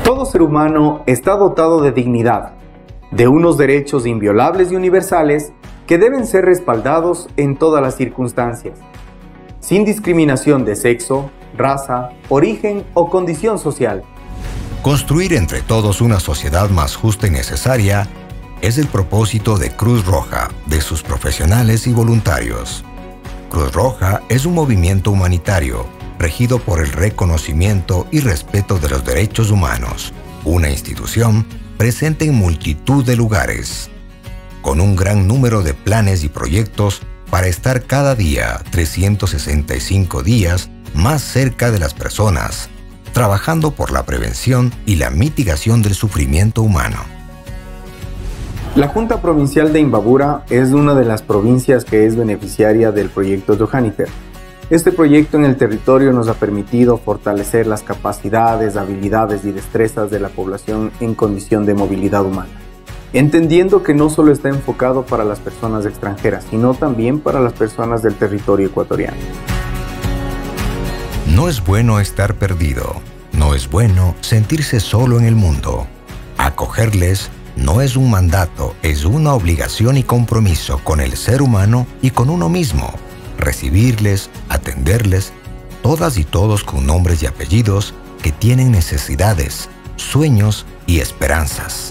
Todo ser humano está dotado de dignidad, de unos derechos inviolables y universales que deben ser respaldados en todas las circunstancias, sin discriminación de sexo, raza, origen o condición social. Construir entre todos una sociedad más justa y necesaria es el propósito de Cruz Roja, de sus profesionales y voluntarios. Cruz Roja es un movimiento humanitario regido por el reconocimiento y respeto de los derechos humanos, una institución presente en multitud de lugares, con un gran número de planes y proyectos para estar cada día 365 días más cerca de las personas, trabajando por la prevención y la mitigación del sufrimiento humano. La Junta Provincial de Imbabura es una de las provincias que es beneficiaria del proyecto Johanniter. Este proyecto en el territorio nos ha permitido fortalecer las capacidades, habilidades y destrezas de la población en condición de movilidad humana, entendiendo que no solo está enfocado para las personas extranjeras, sino también para las personas del territorio ecuatoriano. No es bueno estar perdido, no es bueno sentirse solo en el mundo. Acogerles no es un mandato, es una obligación y compromiso con el ser humano y con uno mismo. Recibirles, atenderles, todas y todos con nombres y apellidos que tienen necesidades, sueños y esperanzas.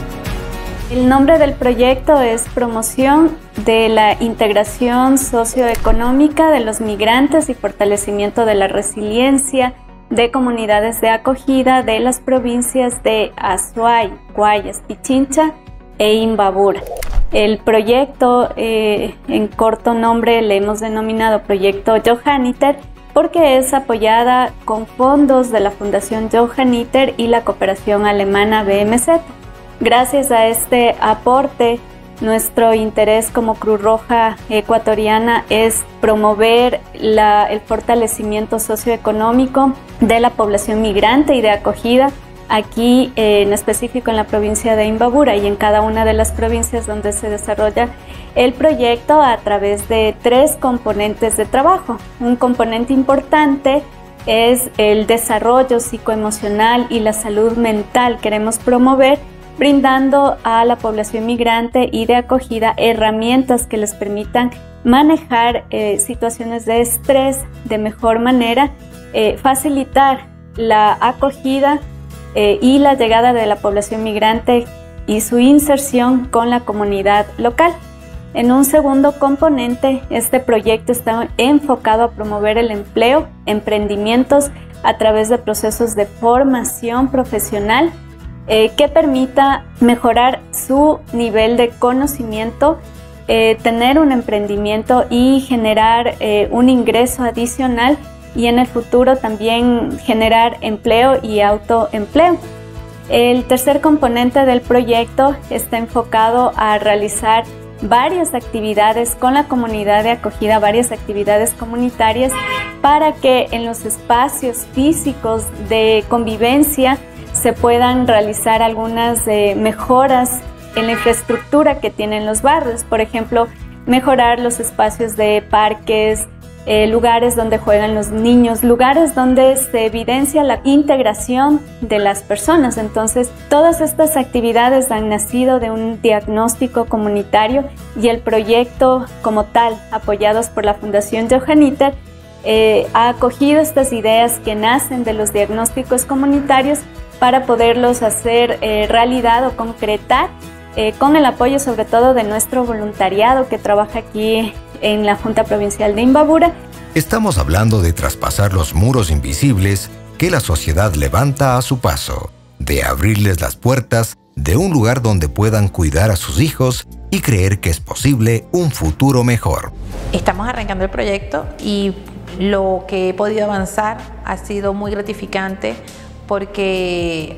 El nombre del proyecto es Promoción de la Integración Socioeconómica de los Migrantes y Fortalecimiento de la Resiliencia de Comunidades de Acogida de las provincias de Azuay, Guayas, Pichincha e Imbabura. El proyecto, en corto nombre, le hemos denominado Proyecto Johanniter porque es apoyada con fondos de la Fundación Johanniter y la cooperación alemana BMZ. Gracias a este aporte, nuestro interés como Cruz Roja ecuatoriana es promover el fortalecimiento socioeconómico de la población migrante y de acogida, aquí en específico en la provincia de Imbabura y en cada una de las provincias donde se desarrolla el proyecto a través de 3 componentes de trabajo. Un componente importante es el desarrollo psicoemocional y la salud mental. Queremos promover brindando a la población migrante y de acogida herramientas que les permitan manejar situaciones de estrés de mejor manera, facilitar la acogida y la llegada de la población migrante y su inserción con la comunidad local. En un segundo componente, este proyecto está enfocado a promover el empleo, emprendimientos a través de procesos de formación profesional que permita mejorar su nivel de conocimiento, tener un emprendimiento y generar un ingreso adicional y en el futuro también generar empleo y autoempleo. El tercer componente del proyecto está enfocado a realizar varias actividades con la comunidad de acogida, varias actividades comunitarias para que en los espacios físicos de convivencia se puedan realizar algunas mejoras en la infraestructura que tienen los barrios. Por ejemplo, mejorar los espacios de parques, lugares donde juegan los niños, lugares donde se evidencia la integración de las personas. Entonces, todas estas actividades han nacido de un diagnóstico comunitario y el proyecto como tal, apoyados por la Fundación Johanniter, ha acogido estas ideas que nacen de los diagnósticos comunitarios para poderlos hacer realidad o concretar con el apoyo sobre todo de nuestro voluntariado que trabaja aquí en la Junta Provincial de Imbabura. Estamos hablando de traspasar los muros invisibles que la sociedad levanta a su paso, de abrirles las puertas de un lugar donde puedan cuidar a sus hijos y creer que es posible un futuro mejor. Estamos arrancando el proyecto y lo que he podido avanzar ha sido muy gratificante porque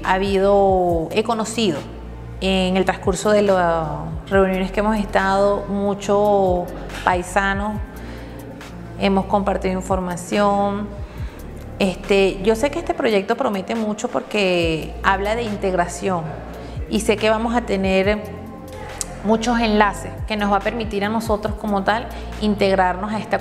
he conocido en el transcurso de las reuniones que hemos estado muchos paisanos, hemos compartido información. Yo sé que este proyecto promete mucho porque habla de integración y sé que vamos a tener muchos enlaces que nos va a permitir a nosotros como tal integrarnos a esta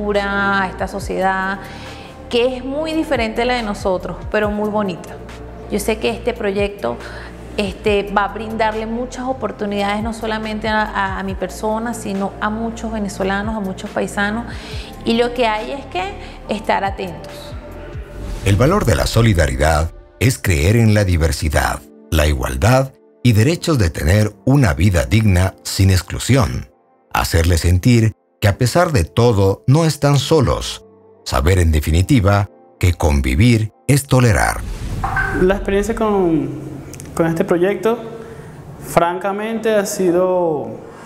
cultura, a esta sociedad que es muy diferente a la de nosotros, pero muy bonita. Yo sé que este proyecto va a brindarle muchas oportunidades no solamente a mi persona, sino a muchos venezolanos, a muchos paisanos, y lo que hay es que estar atentos. El valor de la solidaridad es creer en la diversidad, la igualdad y derechos de tener una vida digna sin exclusión. Hacerles sentir que a pesar de todo no están solos. Saber en definitiva que convivir es tolerar. La experiencia con este proyecto, francamente, ha sido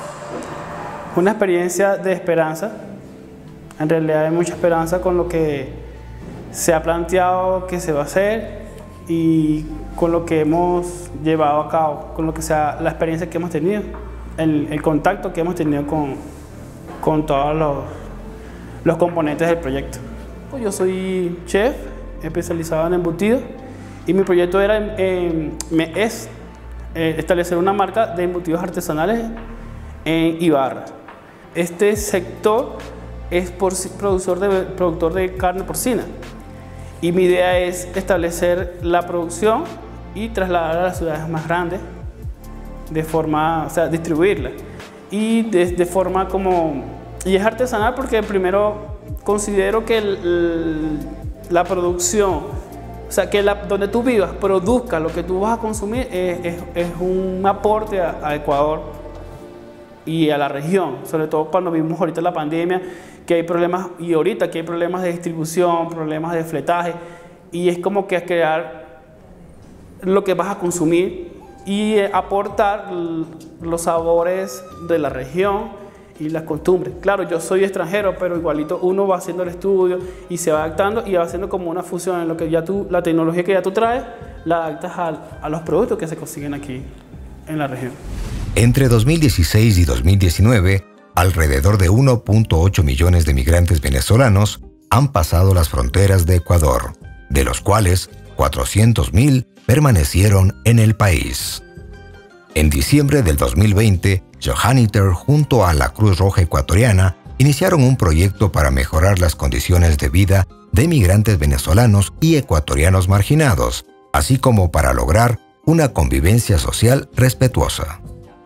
una experiencia de esperanza. En realidad hay mucha esperanza con lo que se ha planteado que se va a hacer y con lo que hemos llevado a cabo, con lo que sea la experiencia que hemos tenido, el contacto que hemos tenido con todos los componentes del proyecto. Yo soy chef especializado en embutidos y mi proyecto es establecer una marca de embutidos artesanales en Ibarra. Este sector es productor de carne porcina y mi idea es establecer la producción y trasladarla a las ciudades más grandes distribuirla y de forma y es artesanal porque primero considero que la producción, que donde tú vivas produzca lo que tú vas a consumir es un aporte a Ecuador y a la región, sobre todo cuando vimos ahorita la pandemia, que hay problemas, y ahorita que hay problemas de distribución, problemas de fletaje, y es como que crear lo que vas a consumir y aportar los sabores de la región y las costumbres. Claro, yo soy extranjero, pero igualito uno va haciendo el estudio y se va adaptando y va haciendo como una fusión en lo que la tecnología que ya tú traes, la adaptas a los productos que se consiguen aquí en la región. Entre 2016 y 2019, alrededor de 1.8 millones de migrantes venezolanos han pasado las fronteras de Ecuador, de los cuales 400.000 permanecieron en el país. En diciembre del 2020, Johanniter junto a la Cruz Roja Ecuatoriana iniciaron un proyecto para mejorar las condiciones de vida de migrantes venezolanos y ecuatorianos marginados, así como para lograr una convivencia social respetuosa.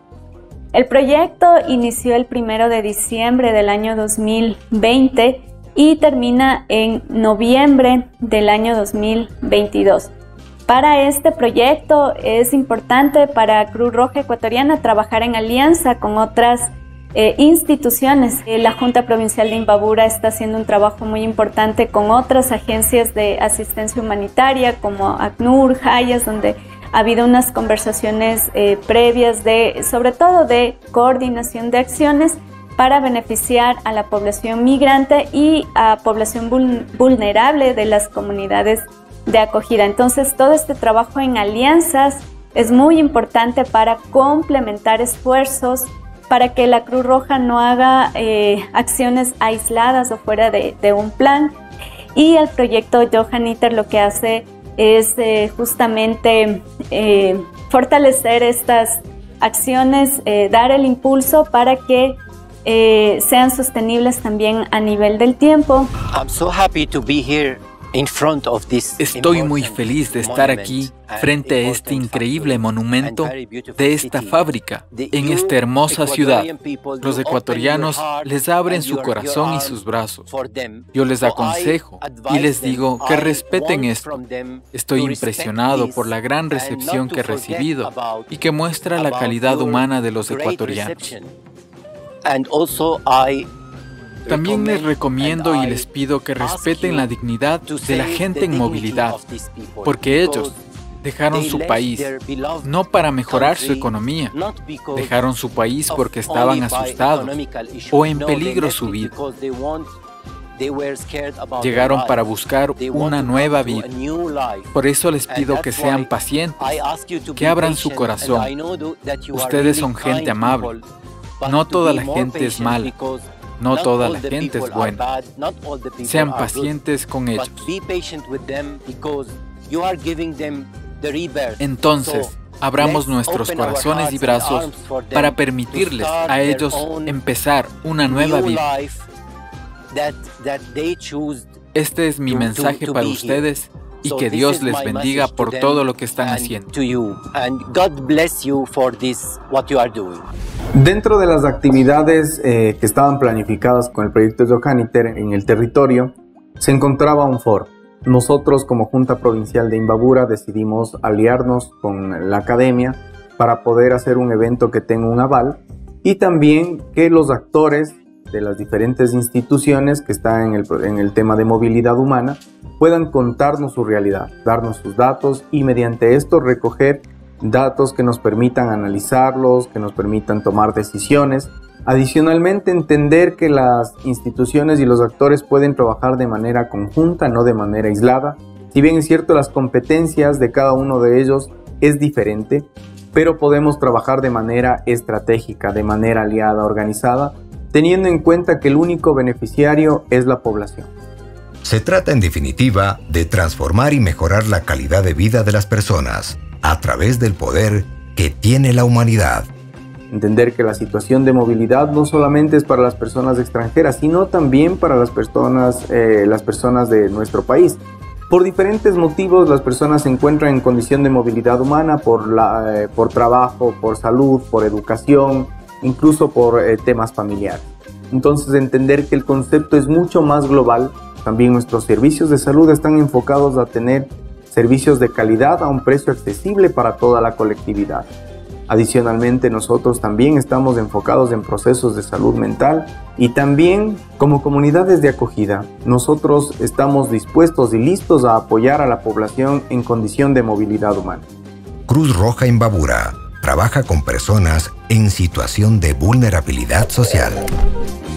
El proyecto inició el 1 de diciembre del año 2020 y termina en noviembre del año 2022. Para este proyecto es importante para Cruz Roja Ecuatoriana trabajar en alianza con otras instituciones. La Junta Provincial de Imbabura está haciendo un trabajo muy importante con otras agencias de asistencia humanitaria como ACNUR, Hayas, donde ha habido unas conversaciones previas sobre todo de coordinación de acciones para beneficiar a la población migrante y a población vulnerable de las comunidades de acogida. Entonces, todo este trabajo en alianzas es muy importante para complementar esfuerzos, para que la Cruz Roja no haga acciones aisladas o fuera de un plan. Y el proyecto Johanniter lo que hace es justamente fortalecer estas acciones, dar el impulso para que sean sostenibles también a nivel del tiempo. I'm so happy to be here. Estoy muy feliz de estar aquí frente a este increíble monumento de esta fábrica, en esta hermosa ciudad. Los ecuatorianos les abren su corazón y sus brazos. Yo les aconsejo y les digo que respeten esto. Estoy impresionado por la gran recepción que he recibido y que muestra la calidad humana de los ecuatorianos. También les recomiendo y les pido que respeten la dignidad de la gente en movilidad, porque ellos dejaron su país no para mejorar su economía, dejaron su país porque estaban asustados o en peligro su vida. Llegaron para buscar una nueva vida. Por eso les pido que sean pacientes, que abran su corazón. Ustedes son gente amable. No toda la gente es mala. No toda la gente es buena. Sean pacientes con ellos. Entonces, abramos nuestros corazones y brazos para permitirles a ellos empezar una nueva vida. Este es mi mensaje para ustedes y que Dios les bendiga por todo lo que están haciendo. Dentro de las actividades que estaban planificadas con el proyecto Johanniter en el territorio, se encontraba un foro. Nosotros, como Junta Provincial de Imbabura, decidimos aliarnos con la academia para poder hacer un evento que tenga un aval y también que los actores de las diferentes instituciones que están en el tema de movilidad humana puedan contarnos su realidad, darnos sus datos y mediante esto recoger datos que nos permitan analizarlos, que nos permitan tomar decisiones. Adicionalmente, entender que las instituciones y los actores pueden trabajar de manera conjunta, no de manera aislada. Si bien es cierto, las competencias de cada uno de ellos es diferente, pero podemos trabajar de manera estratégica, de manera aliada, organizada, teniendo en cuenta que el único beneficiario es la población. Se trata, en definitiva, de transformar y mejorar la calidad de vida de las personas a través del poder que tiene la humanidad. Entender que la situación de movilidad no solamente es para las personas extranjeras, sino también para las personas de nuestro país. Por diferentes motivos, las personas se encuentran en condición de movilidad humana por trabajo, por salud, por educación, incluso por temas familiares. Entonces, entender que el concepto es mucho más global. También nuestros servicios de salud están enfocados a tener servicios de calidad a un precio accesible para toda la colectividad. Adicionalmente, nosotros también estamos enfocados en procesos de salud mental y también como comunidades de acogida, nosotros estamos dispuestos y listos a apoyar a la población en condición de movilidad humana. Cruz Roja Imbabura trabaja con personas en situación de vulnerabilidad social.